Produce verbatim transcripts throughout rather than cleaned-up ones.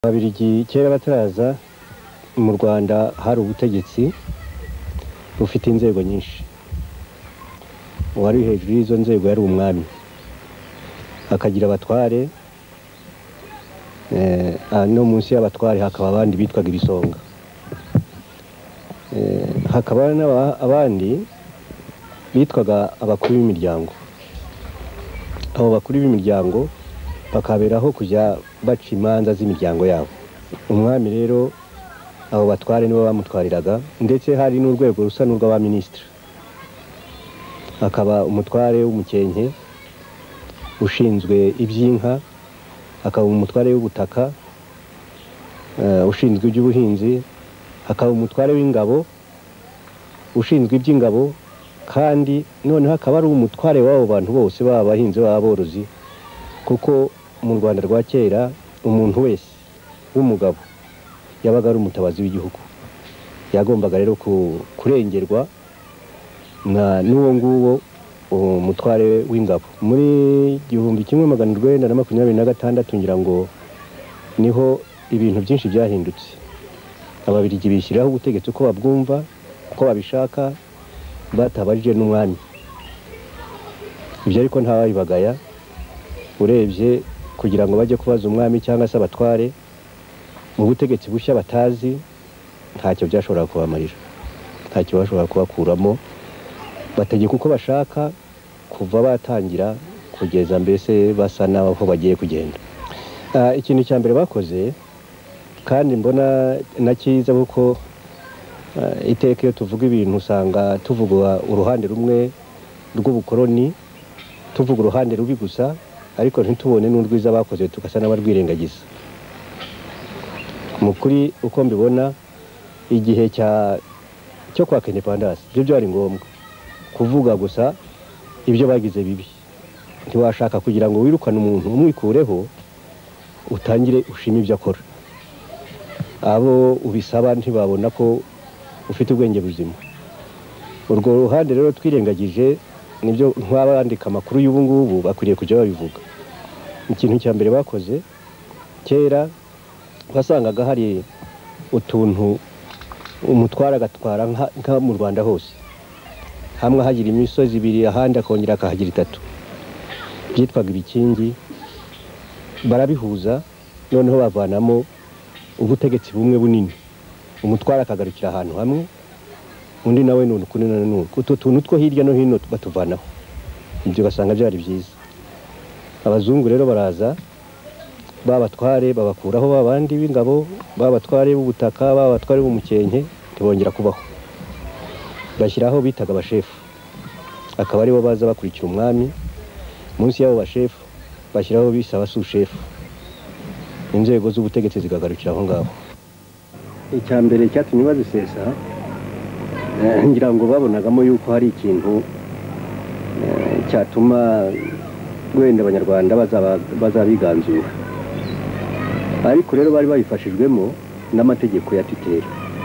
Ababiligi kera bataraza mu Rwanda hari ubutegetsi bufite inzego nyinshi. Uwari hejuru y'izo nzego yari umwami, akagira abatware, eh, no munsi y'abatware hakaba abandi bitwaga ibisonga. Eh, hakaba abandi bitwaga abakuru b'imiryango. Abo bakuru b'imiryango bakaberaho kujya baca imanza z'imiryango yabo. Umwami rero abo batware nibo bamutwariraga, ndetse hari n'urwego rusa n'urw'abaminisitiri. Akaba umutware w'umukenke ushinzwe iby'inka, akaba umutware w'ubutaka uh, ushinzwe iby'ubuhinzi, akaba umutware w'ingabo ushinzwe iby'ingabo, kandi noneho akaba ari umutware w'abo bantu bose baba abahinzi b'aborozi, kuko mu Rwanda rwa kera umuntu wese w'umugabo yabaga ari umutabazi w'igihugu. Yagombaga rero kurengerwa na n'uwo nguwo umutware w'ingabo. Muri igihumbi kimwe magana urwenda na makumyabiri na gatandatu ngira ngo niho ibintu byinshi byahindutse. Ababiligi bishyiraho ubutegetsi uko babwumva, uko babishaka, batabarije n'umwami. Ibyo ariko ntawabibagaya, urebye kugira ngo bajye kubaza umwami cyangwa se abatware mu butegetsi bushya batazi, ntacyo byashobora kubamarira, ntacyo bashobora kubakuramo. Bategeka uko bashaka kuva batangira kugeza mbese basa naho bagiye kugenda. Uh, ikintu cya mbere bakoze kandi mbona na cyiza, kuko uh, iteka iyo tuvuga ibintu usanga tuvuga uruhande rumwe rw'ubukoloni, tuvuga uruhande rubi gusa, ariko ntitubone n'urwiza bakoze tugasa n'abarwirengagiza. Mukuri uko mbibona, igihe cya cyo kwa independence byo byari ngombwa kuvuga gusa ibyo bagize bibi. Ntiwashaka kugira ngo wirukane umuntu umwikureho utangire ushima ibyo akora. Abo ubisaba ntibabona ko ufite ubwenge buzima. Urwo ruhande rero twirengagije, nibyo nk'abandika amakuru y'ubu ngubu bakwiriye kujya babivuga. Ikintu cya mbere bakoze kera, wasangaga hari utuntu umutwara agatwara nka mu Rwanda hose. Hamwe hagira imisozi ibiri, ahandi akongera akahagira itatu, byitwaga ibikingi. Barabihuza noneho bavanamo ubutegetsi bumwe bunini. Umutwara akagarukira ahantu hamwe, undi nawe none kuri none utu tuntu two hirya no hino batuvanaho. Ibyo basanga byari byiza. Abazungu rero baraza, babatware babakuraho, babandi b'ingabo, babatware b'ubutaka, babatware b'umukenke, ntibongera kubaho. Bashyiraho bitaga abashefu, akaba aribo baza bakurikira umwami. Munsi y'abo bashefu bashyiraho bisa abasushefu. Inzego z'ubutegetsi zigagarukira aho ngaho. Icya mbere cyatumye bazisesa, ngira ngo babonagamo yuko hari ikintu cyatuma wenda abanyarwanda bazabiganzura. Ariko rero bari bayifashijwemo n'amategeko ya Titeri.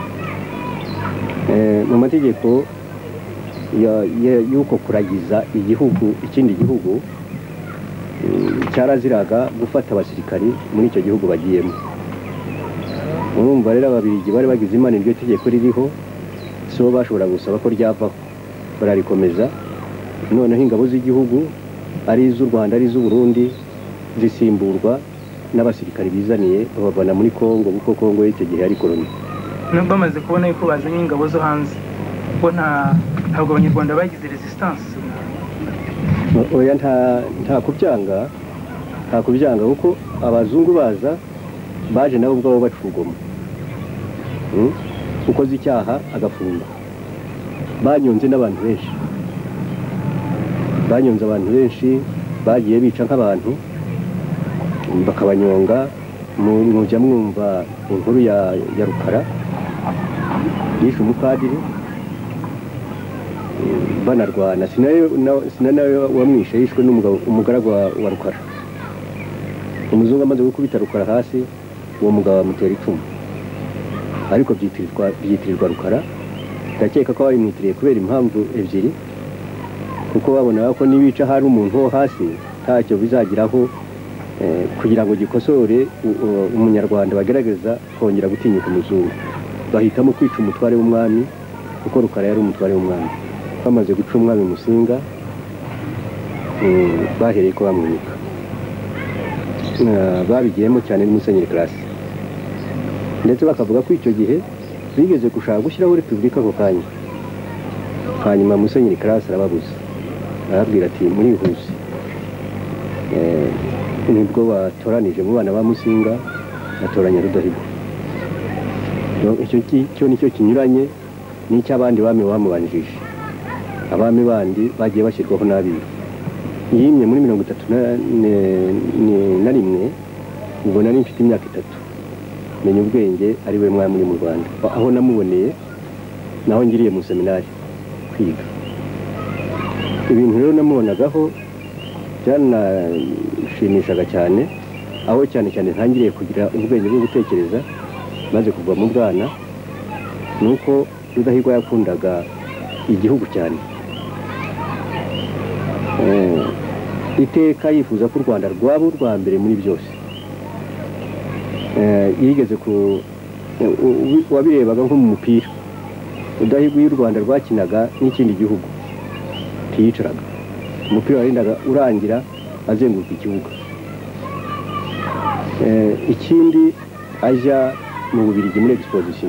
Mu mategeko y'uko kuragiza igihugu ikindi gihugu, cyaraziraga gufata abasirikari muri icyo gihugu bagiyemo. Urumva rero ababiligi bari bagize imana iryo tegeko ririho, so bashobora gusaba ko ryavaho, bararikomeza. Noneho ingabo z'igihugu ari iz'u Rwanda ari iz'u Burundi zisimburwa n'abasirikari bizaniye babavana muri Kongo, kuko Kongo y'icyo gihe ari koloni. Nubwo bamaze kubona yuko bazanye ingabo zo hanze, ko nta ntabwo abanyarwanda bagize resistance. Oya, nta nta kubyanga, nta kubyanga kuko abazungu baza baje nabo ubwabo bacugoma. Hmm? Ukoze icyaha agafungwa. Banyonze n'abantu benshi, banyonze abantu benshi, bagiye bica nk'abantu bakabanyonga. Mujya mwumva inkuru ya ya Rukara yishe umupadiri banarwana, sinayo sinayo wamwishe, yishwe n'umugabo umugaragu wa Rukara. Umuzungu amaze gukubita Rukara hasi, uwo mugabo amutera icumu, ariko byitirirwa byitirirwa Rukara. Ndakeka ko babimwitiriye kubera impamvu ebyiri, kuko babona ko nibica hari umuntu wo hasi ntacyo bizagiraho kugira ngo gikosore umunyarwanda bagerageza kongera gutinyuka umuzungu, bahitamo kwica umutware w'umwami kuko Rukara yari umutware w'umwami. Bamaze guca umwami Musinga bahereye ko bamwica, babigiyemo cyane ni Musenyeri Classe, ndetse bakavuga ko icyo gihe bigeze gushaka gushyiraho repubulika ako kanya. Hanyuma Musenyeri Classe arababuza, arababwira ati murihuse. Nibwo batoranije mu bana ba Musinga batoranya Rudahigwa. Icyo cyo nicyo kinyuranye n'icy'abandi bami bamubanjije. Abami bandi bagiye bashyirwaho n'abiru. Yimye muri mirongo itatu na rimwe, ubwo nari mfite imyaka itatu, menya ubwenge ari we mwami mu Rwanda. Aho namuboneye naho ngiriye mu seminari kwiga. Ibintu rero namubonagaho byanashimishaga cyane, aho cyane cyane ntangiriye kugira ubwenge bwo gutekereza maze kuva mu bwana, nuko Rudahigwa yakundaga igihugu cyane. Iteka yifuza ko u Rwanda rwaba urwa mbere muri byose. Yigeze ku wabirebaga nko mu mupira, Rudahigwa y'u Rwanda rwakinaga n'ikindi gihugu tiyicaraga, umupira warindaga urangira azenguruka ikibuga. Ikindi ajya mu Bubiligi muri exposition,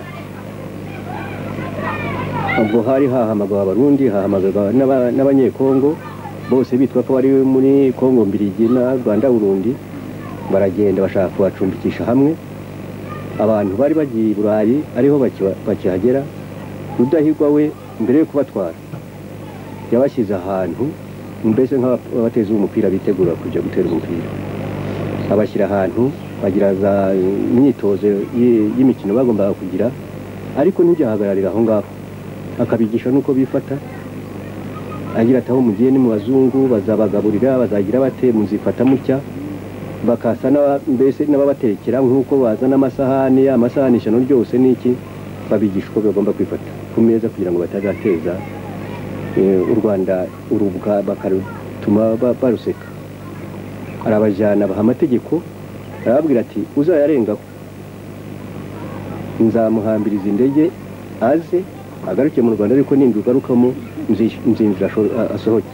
ubwo hari hahamagawe Abarundi, hahamagawe n'Abanyekongo, bose bitwa ko bari muri Kongo Mbiligi na Rwanda Burundi. Baragenda bashaka kubacumbikisha hamwe. Abantu bari bagiye i Burayi ariho bakihagera, Rudahigwa we mbere yo kubatwara yabashyize ahantu mbese nk'abateza umupira bitegura kujya gutera umupira. Abashyira ahantu bagira za imyitozo y'imikino bagombaga kugira, ariko ntibyahagararira aho ngaho, akabigisha nuko bifata. Agira ati aho mugiye ni mu bazungu, bazabagaburira, bazagira bate, muzifata mucya. Bakasa mbese n'ababatekera nk'uko bazana amasahani, amasahani ishano ryose n'iki, babigisha uko bagomba kwifata ku meza kugira ngo batazateza u Rwanda urubwa bakarutuma baruseka. Arabajyana baha amategeko, arababwira ati uzayarengaho nzamuhambiriza indege aze agaruke mu Rwanda, ariko nindi ugarukamo nzinjira asohoke.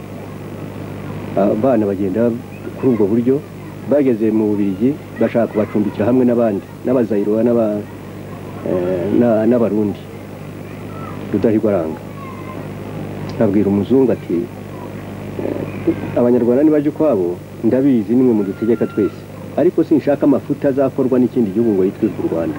Abana bagenda kuri ubwo buryo, bageze mu Bubiligi bashaka kubacumbikira hamwe n'abandi n'Abazayirwa n'Abarundi. Rudahigwa aranga, abwira umuzungu ati Abanyarwanda nibajya ukwabo ndabizi nimwe mu dutegeka twese, ariko sinshaka amafuta azakorwa n'ikindi gihugu ngo yitwe u Rwanda.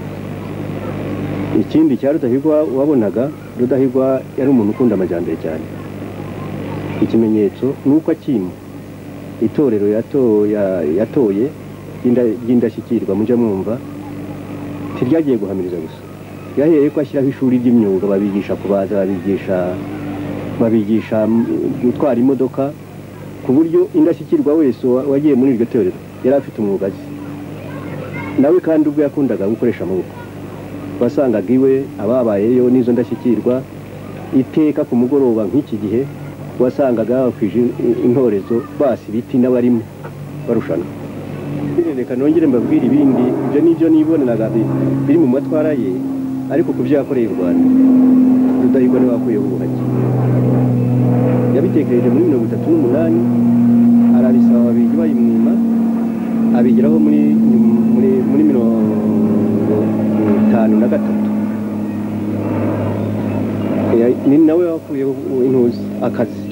Ikindi cya Rudahigwa wabonaga, Rudahigwa yari umuntu ukunda amajyambere cyane. Ikimenyetso nuko akima itorero yatoye ry'indashyikirwa mujya mwumva ntiryagiye guhamiriza gusa, yahereye ko ashyiraho ishuri ry'imyuga, babigisha kubaza, babigisha babigisha gutwara imodoka, ku buryo indashyikirwa wese wagiye muri iryo torero yari afite umwuga azi. Nawe kandi ubwo yakundaga gukoresha amaboko, wasangaga iwe ababayeyo n'izo ndashyikirwa iteka ku mugoroba nk'iki gihe wasangaga bakwije intorezo basi ibiti n'abarimo barushana. Reka nongere mbabwire ibindi, ibyo nibyo niboneraga biri mu matwara ye, ariko ku byo yakoreye u Rwanda Rudahigwa niwe wakuyeho ubuhake. Yabitekereje muri mirongo itatu n'umunani, arabisaba ababirigi bayimwima, abigeraho muri muri mirongo itanu na gatatu. Ni nawe wakuyeho intuzi akazi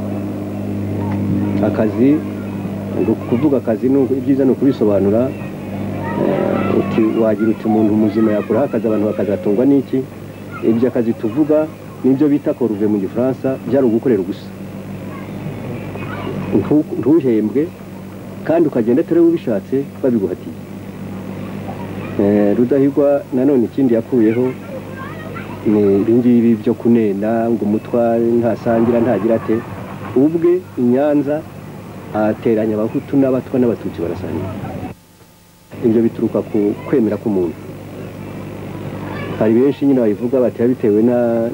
akazi kuvuga akazi ibyiza ni ukubisobanura. Wagira uti umuntu muzima yakuraho akazi abantu bakazatungwa n'iki. Ibyo akazi tuvuga nibyo bita koruve mu Gifaransa, byari ugukorera gusa, ntuhembwe kandi ukagenda atari ubishatse babiguhatiye. Rudahigwa nanone ikindi yakuyeho ni ibingibi byo kunena ngo umutware ntasangira ntagira ate. Ubwe i Nyanza ateranya Abahutu n'Abatwa n'Abatutsi barasangira. Ibyo bituruka ku kwemera k'umuntu. Hari benshi nyine babivuga bati bitewe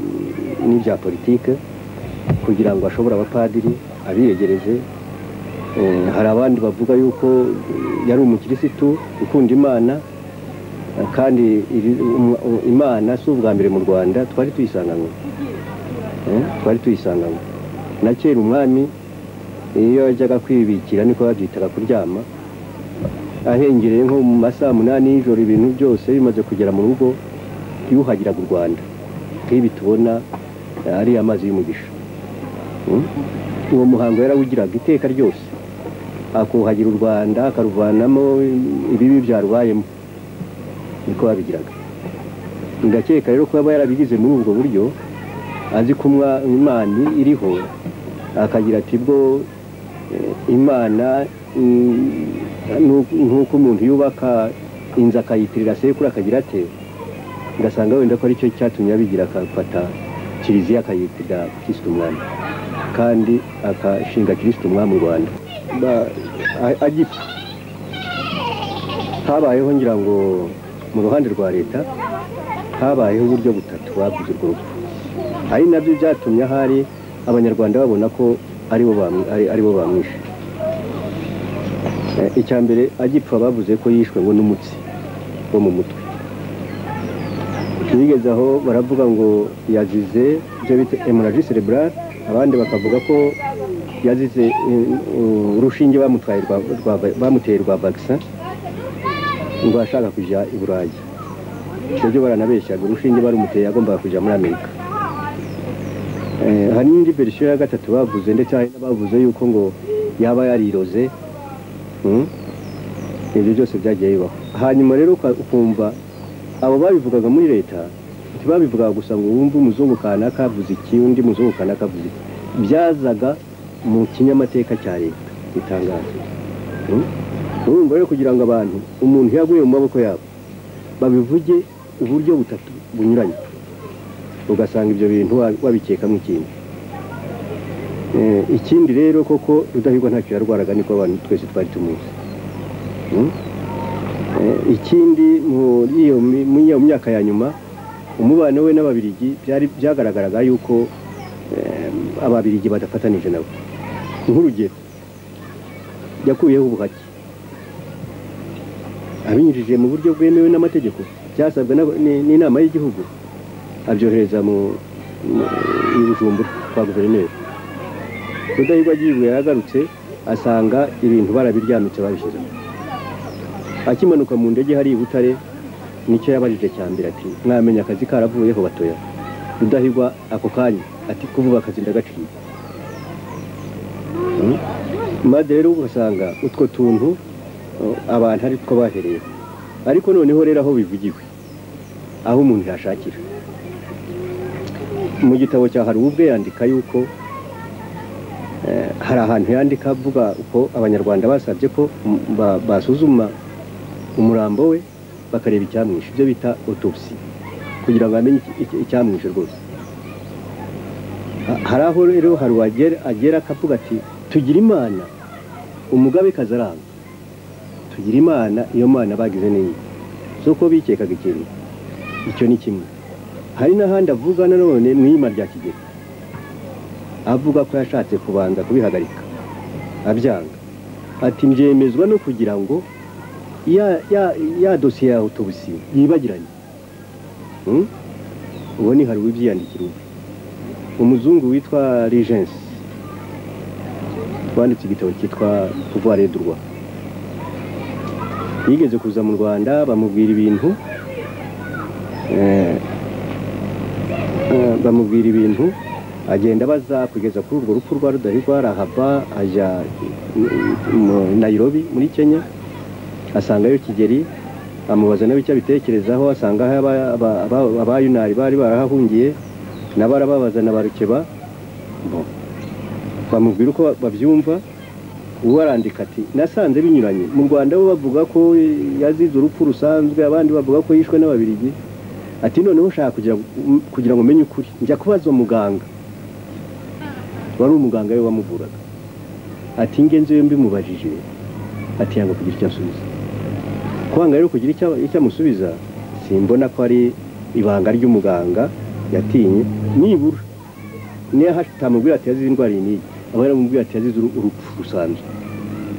n'ibya politike, kugira ngo ashobora abapadiri abiyegereze hari abandi bavuga yuko yari umukirisitu ukunda imana kandi imana si ubwa mbere mu Rwanda twari tuyisanganywe twari tuyisanganywe na kera umwami iyo yajyaga kwibikira niko babyitaga kuryama ahengereye nko mu masaha munani y'ijoro ibintu byose bimaze kugera mu rugo yuhagiraga u Rwanda nk'ibi tubona ari amazi y'umugisha. Uwo muhango yarawugiraga iteka ryose akuhagira u Rwanda akaruvanamo ibibi byarubayemo niko babigiraga. Ndakeka rero ko aba yarabigize muri ubwo buryo azi ko imana iriho akagira ati bwo imana nk'uko umuntu yubaka inzu akayitirira sekuru akagira ate ngasanga wenda ko aricyo cyatumye abigira akafata kiliziya akayitirira Kristo umwami kandi akashinga Kristo umwami mu Rwanda agipfa. Habayeho ngira ngo mu ruhande rwa leta habayeho uburyo butatu bavuze urwo rupfu ari nabyo byatumye ahari abanyarwanda babona ko ari bo bamwishe. Icya mbere agipfa bavuze ko yishwe ngo n'umutsi wo mu mutwe. Bigeze aho baravuga ngo yazize ibyo bita hemorrhagie cerebrale, abandi bakavuga ko yazize urushinge bamutwaye bamuteye rwa vaccin ngo ashaka kujya i Burayi. Ibyo baranabeshyaga urushinge barumuteye yagombaga kujya muri Amerika. Hari n'indi verisiyo ya gatatu bavuze ndetse hari n'abavuze yuko ngo yaba yariroze. Ibyo byose byagiye bibaho. Hanyuma rero ukumva abo babivugaga muri leta ntibabivugaga gusa ngo wumve umuzungu kanaka avuze iki undi muzungu kanaka avuze iki, byazaga mu kinyamateka cya leta gitangaje. Urumva rero kugira ngo abantu umuntu yaguye mu maboko yabo babivuge uburyo butatu bunyuranye ugasanga ibyo bintu wabikekamo ikindi. Ikindi rero koko Rudahigwa ntacyo yarwaraga niko abantu twese twari tumuzi. Ikindi muri iyo myaka ya nyuma umubano we n'ababirigi byari byagaragaraga yuko ababirigi badafatanije nabo. Nk'urugero yakuyeho ubuhake abinyujije mu buryo bwemewe n'amategeko byasabwe n'inama y'igihugu abyohereza mu Bujumbura kwa guverineri. Rudahigwa agiye yagarutse asanga ibintu barabiryamitse babishyize. Akimanuka mu ndege hari i Butare nicyo yabarije cya mbere ati mwamenya akazi karavuyeho batoya. Rudahigwa ako kanya ati kuvuga akazi ndagaciye. Maze rero ugasanga utwo tuntu abantu ari two bahereye, ariko noneho rero aho bivugiwe aho umuntu yashakira mu gitabo cya hari ubwe yandika yuko hari ahantu yandika avuga uko abanyarwanda basabye ko basuzuma umurambo we bakareba icyamwishe, ibyo bita autopsy, kugira ngo bamenye icyamwishe rwose. Hari aho rero hari uwagera agera akavuga ati tugira imana umugabe kazaranga, tugira imana iyo mana bagize n'iyi soko bikekaga ikintu. Icyo ni kimwe. Hari n'ahandi avuga nanone mu iyima rya Kigeli avuga ko yashatse kubanza kubihagarika abyanga, ati mbyemezwa no kugira ngo ya ya ya dosiye ya autopsy yibagiranye. Uwo ni hari ubyiyandikira ubu umuzungu witwa Regency wanditse igitabo cyitwa Pouvoir et Droit. Yigeze kuza mu Rwanda bamubwira ibintu bamubwira ibintu agenda baza kugeza kuri urwo rupfu rwa Rudahigwa. Arahava ajya Nairobi muri Kenya asangayo Kigeli amubaza nawe icyo abitekerezaho, asanga abayunari bari barahahungiye n'abarababaza na barukeba bamubwira uko babyumva. Uwo arandika ati nasanze binyuranye mu Rwanda bo bavuga ko yazize urupfu rusanzwe, abandi bavuga ko yishwe n'ababirigi. Ati noneho ushaka kugira kugira ngo menye ukuri njya kubaza muganga wari umuganga we wamuvuraga. Ati ngenze yo mbimubajije ati yanga kugira icyo asubiza. Kwanga rero kugira icyo icyo amusubiza simbona ko ari ibanga ry'umuganga yatinye, nibura niyo hashitamubwira ati yazize indwara iyi aba yaramubwira ati yazize urupfu rusanzwe.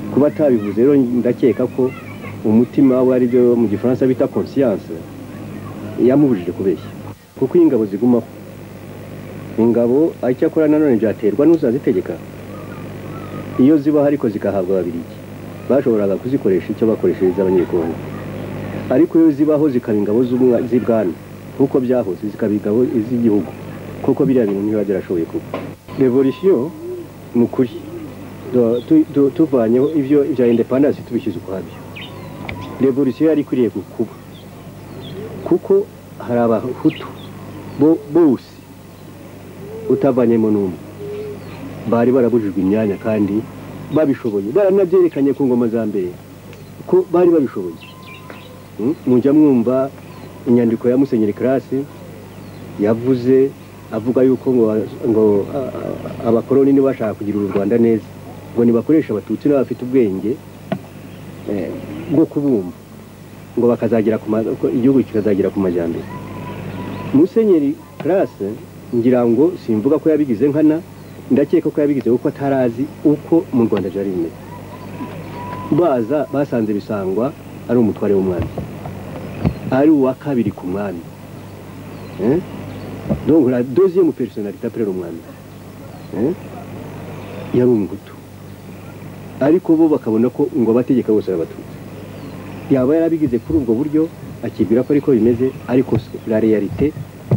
kuba atabivuze rero ndakeka ko umutima we ari byo mu gifaransa bita conscience yamubujije kubeshya kuko ingabo zigumaho ingabo acyakora nanone byaterwa n'uzazitegeka iyo zibaho ariko zikahabwa ababiligi bashoboraga kuzikoresha icyo bakoreshereza abanyekongo ariko iyo zibaho zikaba ingabo z'ibwami kuko byahoze zikaba ingabo z'igihugu kuko biriya bintu niba byarashoboye kuba revolution ni ukuri tuvanyeho ibyo bya independence tubishyize ukwabyo revolution yari ikwiriye kuba kuko hari abahutu bose utavanyemo n'umwe bari barabujijwe imyanya kandi babishoboye baranabyerekanye ku ngoma za mbere ko bari babishoboye mujya mwumva inyandiko ya Musenyeri Classe yavuze avuga yuko ngo ngo abakoloni ni bashaka kugira u Rwanda neza ngo nibakoresha abatutsi n'abafite ubwenge bwo kubumva ngo bakazagira ku igihugu kikazagira ku majyambere. Musenyeri Classe ngira ngo simvuga ko yabigize nkana ndakeka ko yabigize uko atarazi uko mu Rwanda byari bimeze baza basanze bisangwa ari umutware w'umwami ari uwa kabiri ku mwami eh donc la deuxième personnalité après le mwami eh yari umuhutu ariko bo bakabona ko ngo bategeka bose abatutsi yaba yarabigize kuri ubwo buryo akibwira ko ariko bimeze ariko la réalité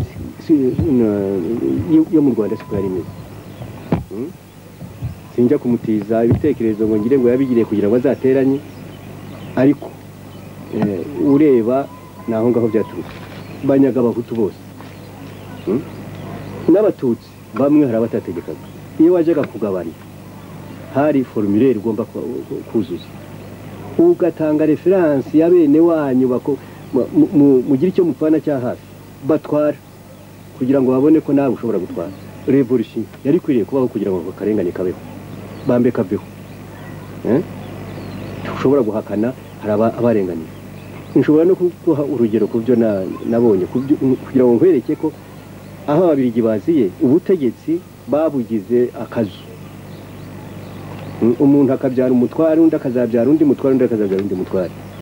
yo mu Rwanda siko yari imeze sinjya kumutiza ibitekerezo ngo ngire ngo yabigire kugira ngo azateranye ariko ureba naho ngaho byaturutse banyaga abahutu bose n'abatutsi bamwe hari abatategekaga iyo wajyaga kugabanya hari formulaire ugomba kuzuza ugatanga reference ya bene wanyu mugira icyo mupfana cya hafi batwara kugira ngo babone ko nawe ushobora gutwara revolution yari kwiriye kubaho kugira ngo karengane kabeho bambe kabeho eh ushobora guhakana hari abarenganye nshobora no kuguha urugero ku byo nabonye kugira ngo nkwereke ko aho ababirigi baziye ubutegetsi babugize akazu umuntu akabyara umutware undi akazabyara undi mutware undi akazabyara undi mutware